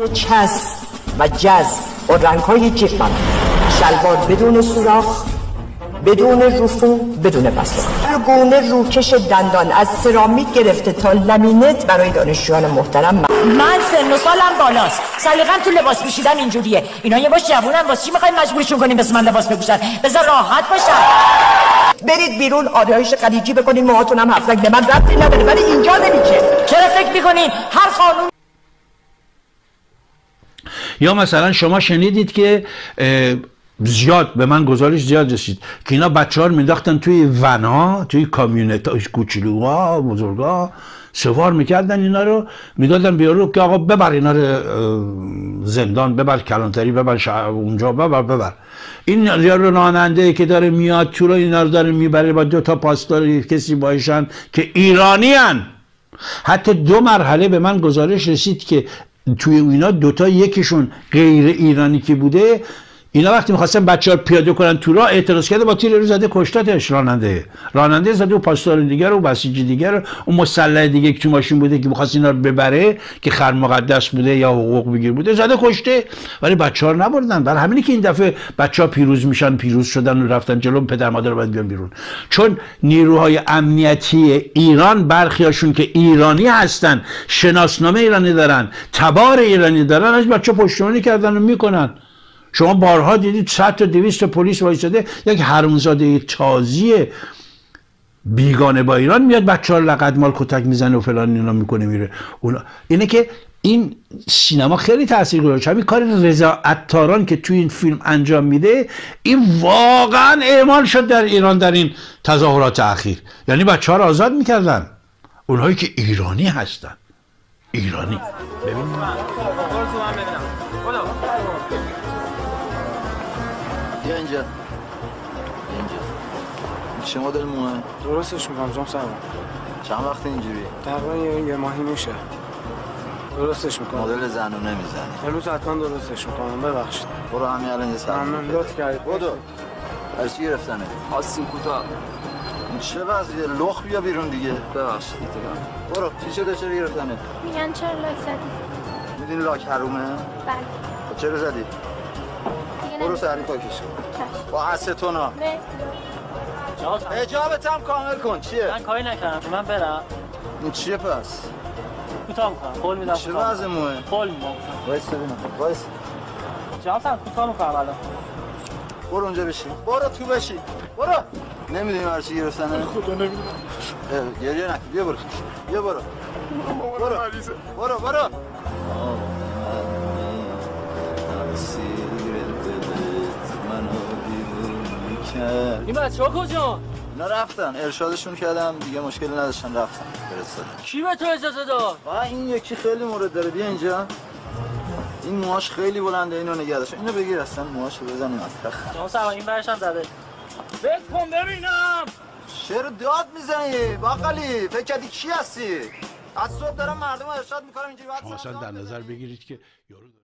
چسب و جذب با رنگ‌های جیغ من، شلوار بدون سوراخ، بدون رفو، بدون پستوک، هر گونه روکش دندان از سرامیک گرفته تا لامینت برای دانشجویان محترم. من سن و سالم بالاست، سلیقه‌م تو لباس پوشیدن اینجوریه. اینا یه باش جوونن، واسه چی می‌خواید مجبورشون کنیم بس من لباس بپوشن؟ بذار راحت باشن. برید بیرون آرایش خلیجی بکنین، موهاتون هم هفت رنگ، به من ربطی نداره، ولی اینجا نمیشه. چرا فکر می‌کنین هر قانون؟ یا مثلا شما شنیدید که زیاد به من گزارش زیاد رسید که اینا بچه‌ها رو مینداختن توی ون‌ها، توی کامیونت‌ها، کوچولوها، بزرگا سوار میکردن، اینا رو میدادن بیارو که آقا ببر اینا رو زندان، ببر کلانتری، ببر اونجا، ببر. این یارو راننده که داره میاد تو رو اینا رو داره میبره با 2 تا پاسدار کسی باشن که ایرانی هن. حتی 2 مرحله به من گزارش رسید که توی اینا 2 تا یکیشون غیر ایرانی که بوده، اینا وقتی می‌خواستن بچه‌ها رو پیاده کنن تو راه اعتراض کرده، با تیر رو زده کشتتش. راننده زده و پاسدار دیگر و بسیج دیگر، اون مسلح دیگه که تو ماشین بوده که می‌خواست اینا رو ببره که خر مقدس بوده یا حقوق بگیر بوده، زده کشته. ولی بچه‌ها رو نبردن. برای همینی که این دفعه بچه‌ها پیروز شدن و رفتن جلو، پدر مادر رو باید بیان بیرون. چون نیروهای امنیتی ایران برخیاشون که ایرانی هستن، شناسنامه ایرانی دارن، تبار ایرانی دارن، از بچه‌ها پشتیبانی کردن و میکنن. شما بارها دیدید 100 تا 200 تا پلیس وایساده، یک حرومزاده تازی بیگانه با ایران میاد بچه‌ها رو لقد مال کتک میزنه و فلان اینا میکنه میره. اینه که این سینما خیلی تاثیرگذاره. همین کار رضا عطاران که توی این فیلم انجام میده، این واقعا اعمال شد در ایران در این تظاهرات اخیر. یعنی بچه‌ها رو آزاد میکردن، اونهایی که ایرانی هستن. ایرانی. ببینید بیا اینجا. چه مدل موه؟ درستش میکنم جام سلام. چند وقت اینجوری؟ تقریبا یه ماهی میشه. درستش میکنم. مدل زنونه میزنی؟ امروز حتما درستش میکنم. ببخشید. برو همین الان یه سلام. ممنون، لطف کردید. بدو. برای چی گرفتنه؟ آستین کوتاه. چه وضعیه؟ لخ بیا بیرون دیگه. ببخشید. برو. چی شده چرا گرفتنه؟ میگن چرا لاک زدی؟ میدونی لاک حرومه؟ بله. چرا زدی؟ برو سری پاکش کن. با استونا. اجابت هم کامل کن. چیه؟ من کاری نکردم. من برم. این چیه پس؟ کوتاه میکنم. قول میدم. چه وضع موه؟ قول میدم. وایس ببینم. وایس. جواب سر کوتاه میکنم الان. برو اونجا بشین. برو تو بشین. برو. نمیدونی برای چی گرفتنه؟ خدا نمیدونم. گریه نکن. بیا برو. بیا برو. برو. برو. برو. این بچه‌ها کجا؟ اینا رفتن، ارشادشون کردم دیگه، مشکلی نداشتن، رفتن فرستادن. کی به تو اجازه داد؟ این یکی خیلی مورد داره. بیا اینجا. این موهاش خیلی بلنده، اینو نگه داشت. اینو بگیر اصلا موهاشو بزنیم از تخت. شما سلام این برشم زده. بکن ببینم. چرا داد میزنی؟ باقالی فکر کردی کی هستی؟ از صبح دارم مردم رو ارشاد میکنم اینجوری. شما اصلا در نظر بگیرید که